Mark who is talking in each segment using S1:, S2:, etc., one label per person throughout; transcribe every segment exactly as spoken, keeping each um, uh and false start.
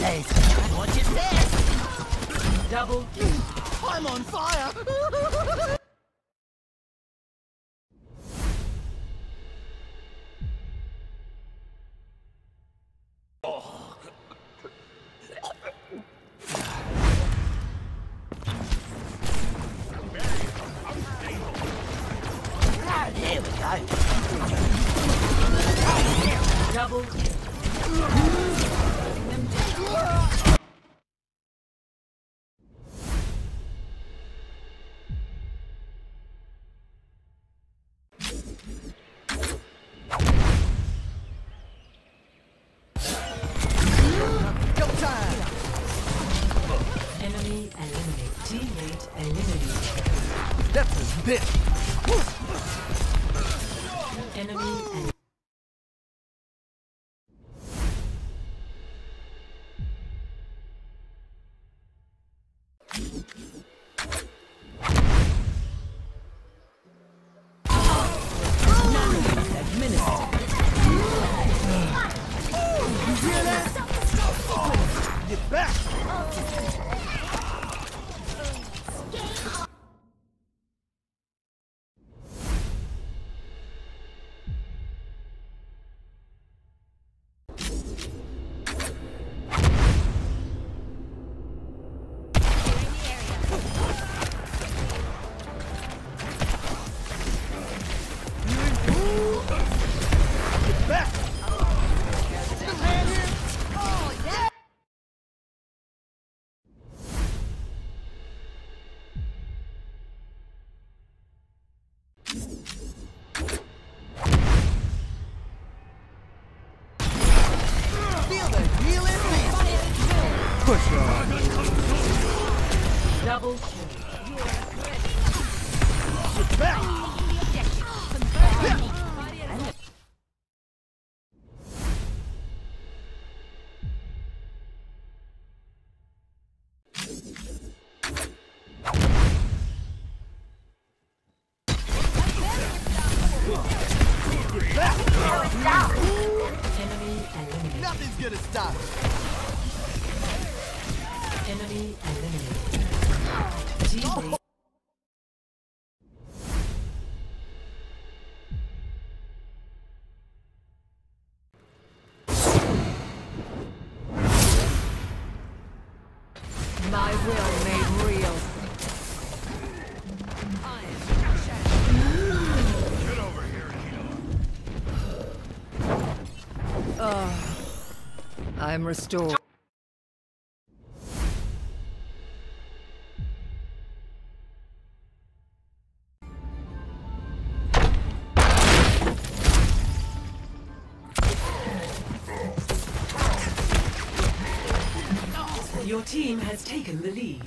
S1: safe. Watch his head. Double kill. I'm on fire. Here we go. Double kill. Them down. Go time.
S2: Enemy eliminated. Teammate eliminated.
S1: That was bit.
S2: Enemy eliminated.
S1: Get back! Get back! Feel the healing beat. Push on.
S2: Double kill.
S1: Get back! Get back!
S2: Enemy eliminated.
S1: Nothing's gonna stop it.
S2: Enemy eliminated. Teammate. My will made real.
S3: Get over here,
S2: Oh, I'm restored. Your team has taken the lead.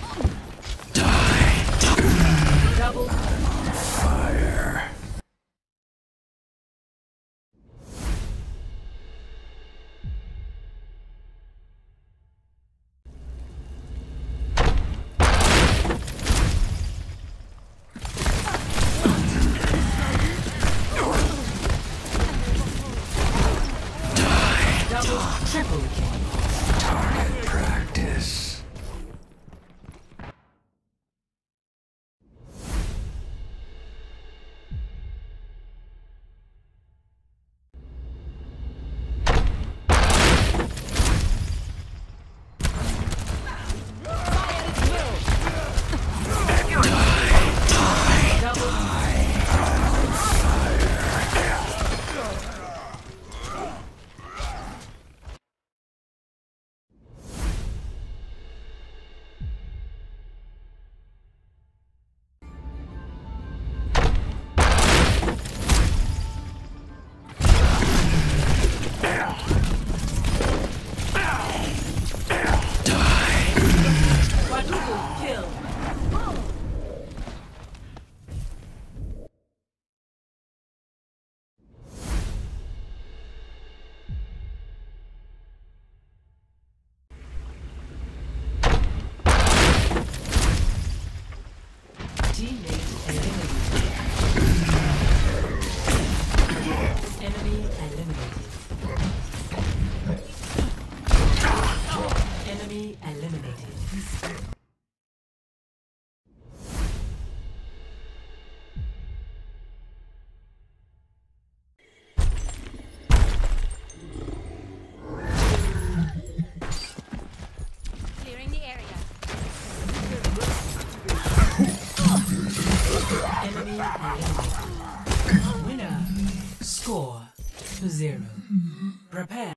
S2: Die. Double.
S3: Fire.
S2: Double. Triple kill.
S3: Target practice.
S2: eliminated. Winner. Score to zero. Prepare.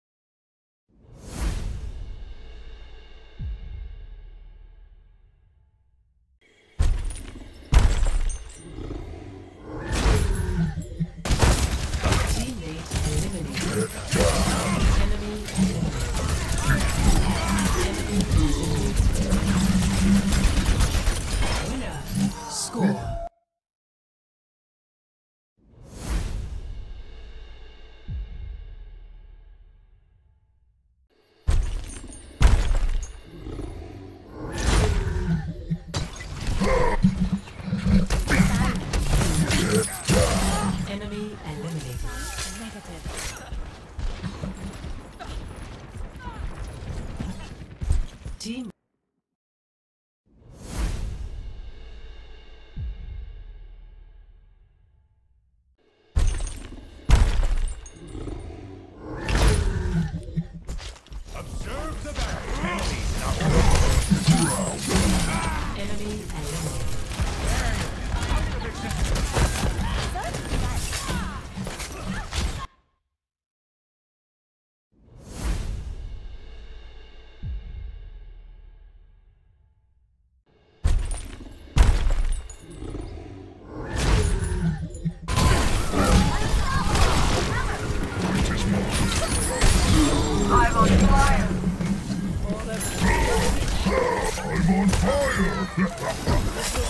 S2: Team.
S3: Observe the battle.
S2: Enemy eliminated.
S1: I'm on fire!
S3: I'm on fire!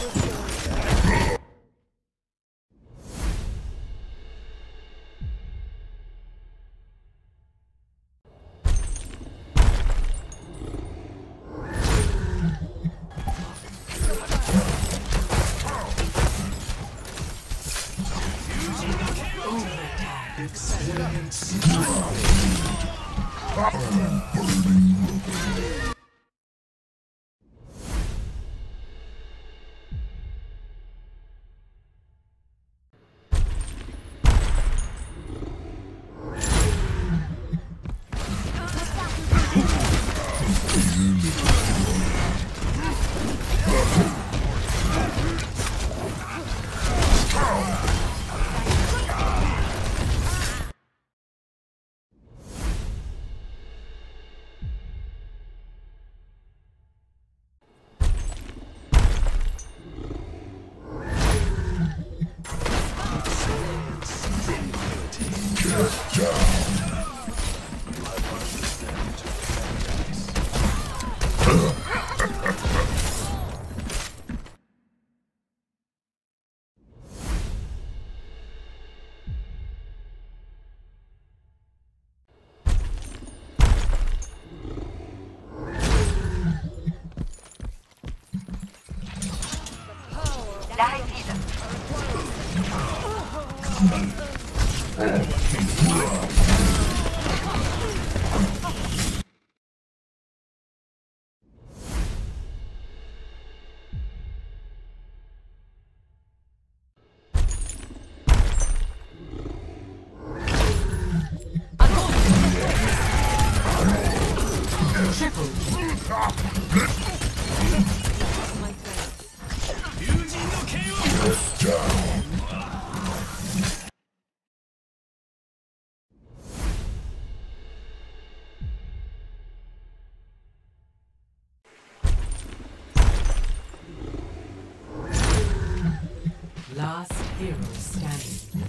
S2: Last hero standing.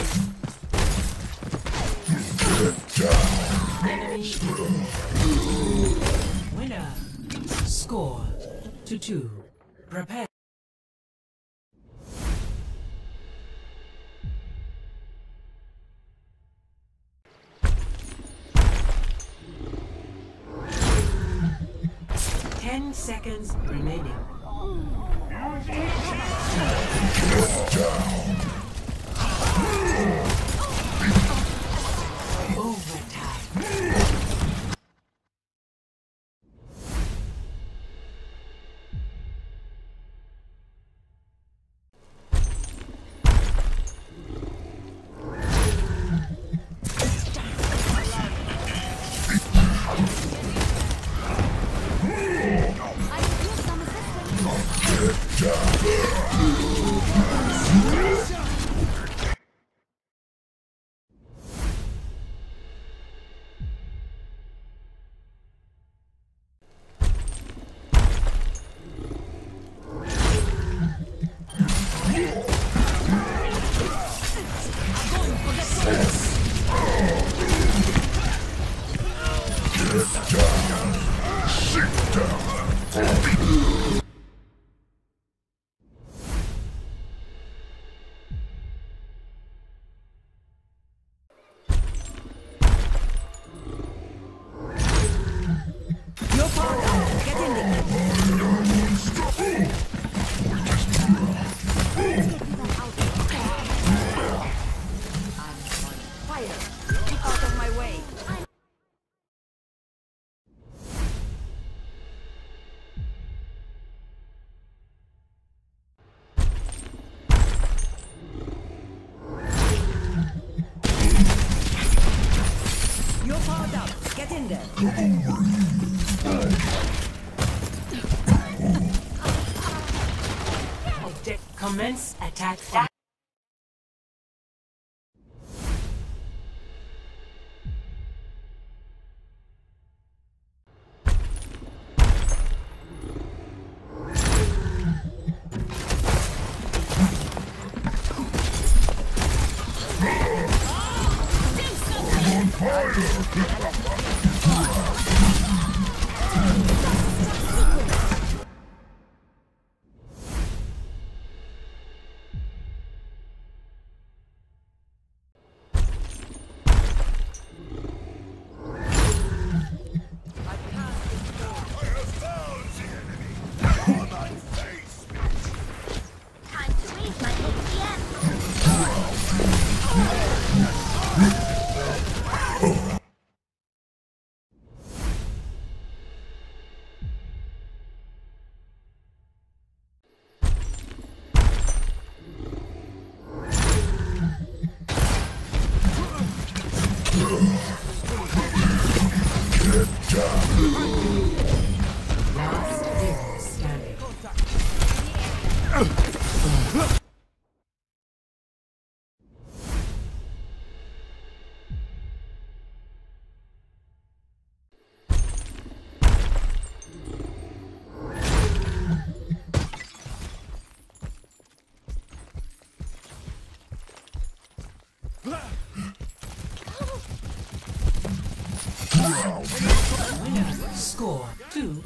S2: Enemy eliminated. Winner. Score to two. Prepare. Ten seconds remaining.
S1: them.
S2: Commence attack. Winner. Score two.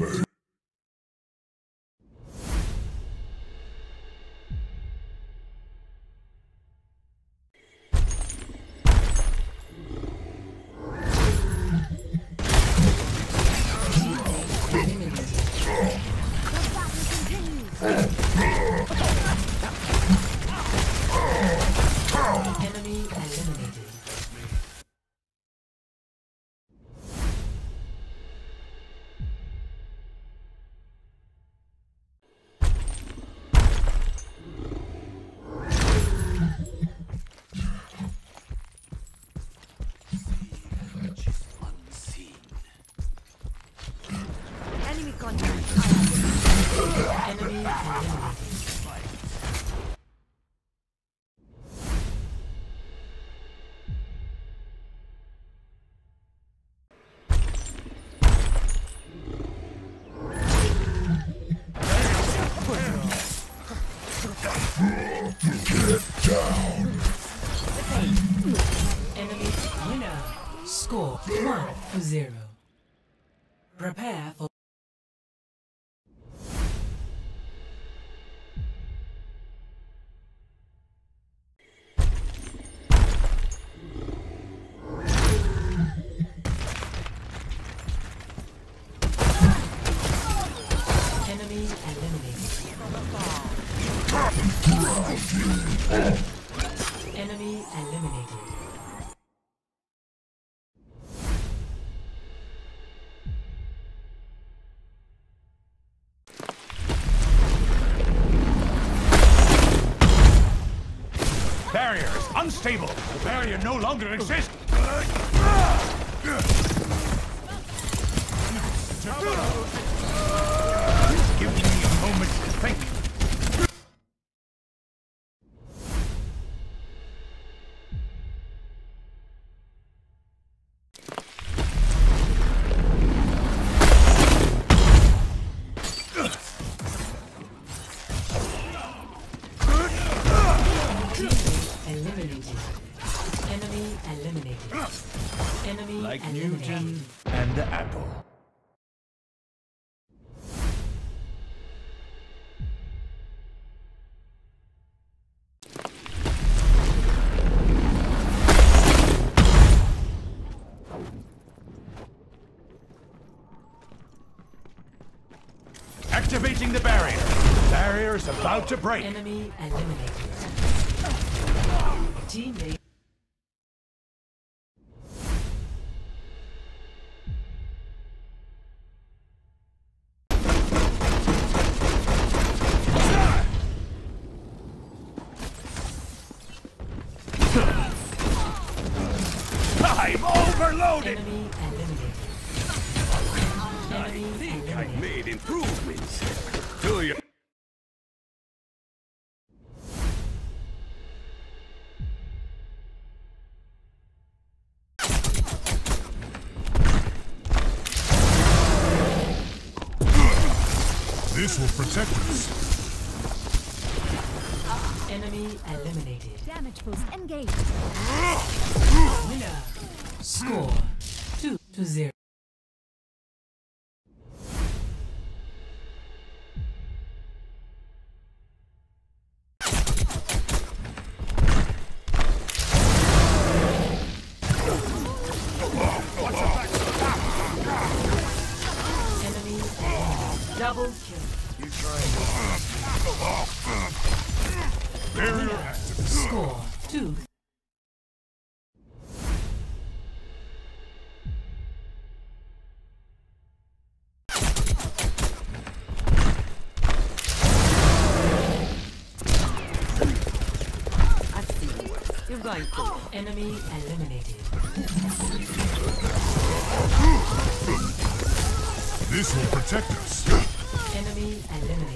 S2: Enemy eliminated.
S1: Enemy contact.
S2: Enemy eliminated. Enemy winner. Score one to zero. Prepare for enemy eliminated. Enemy eliminated.
S3: Barrier is unstable. The barrier no longer exists. Give me a moment to think.
S2: Eliminated. Enemy eliminated. Enemy
S3: Like
S2: eliminated.
S3: Newton and the apple. Activating the barrier. The barrier is about to break.
S2: Enemy eliminated. Teammate.
S3: I'm overloaded.
S2: Enemy eliminated.
S3: This will protect us.
S2: Enemy eliminated.
S4: Damage boost engaged.
S2: Winner. Score two to zero. Enemy eliminated. Double kill.
S3: You try. Barrier active.
S2: Score two.
S1: I see you. You're going to.
S2: Enemy eliminated.
S3: This will protect us.
S2: Enemy eliminated.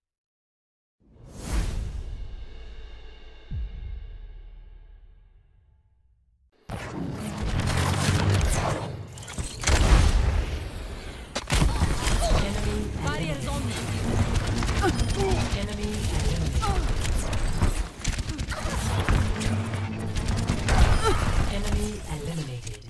S2: Enemy
S4: Barriers on me.
S2: Enemy eliminated. Enemy eliminated.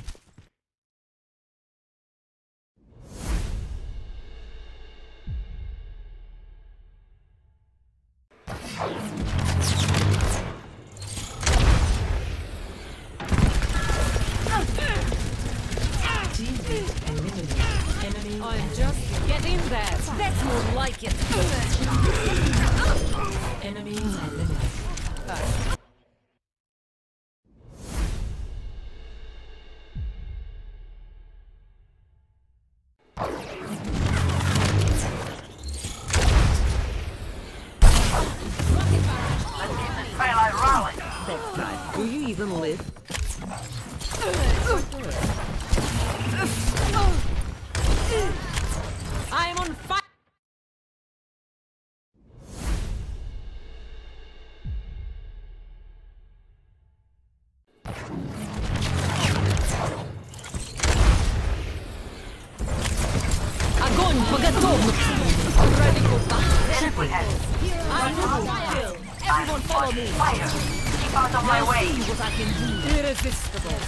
S2: Teammate eliminated. Enemy
S4: I'm
S2: eliminated.
S4: just getting there. That's more like it.
S2: Enemy eliminated.
S1: That's right. Do you even live?
S4: I'm on fire. Огонь по готовности. Ready for battle. I'm on fire. Everyone follow me.
S5: Keep out of my way.
S4: See what I can do. Irresistible.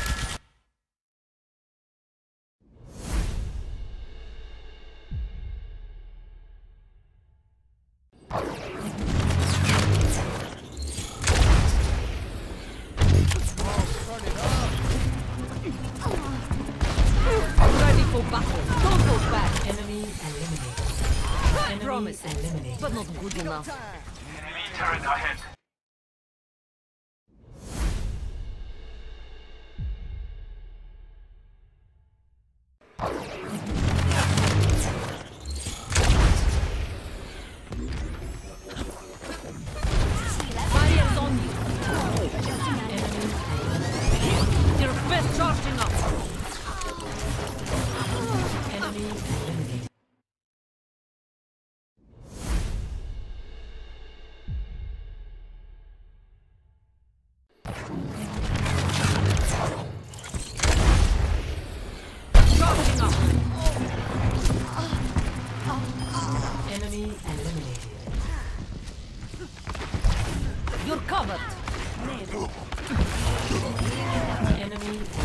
S4: Ready for battle. Don't hold back.
S2: Enemy eliminated. Enemy
S4: Promise.
S2: eliminated.
S4: But not good enough.
S5: Enemy turret ahead.
S4: Barriers on you. Your best charging up.
S2: Enemy eliminated.
S4: Charging up.
S2: Enemy eliminated.
S4: You're covered.
S2: Enemy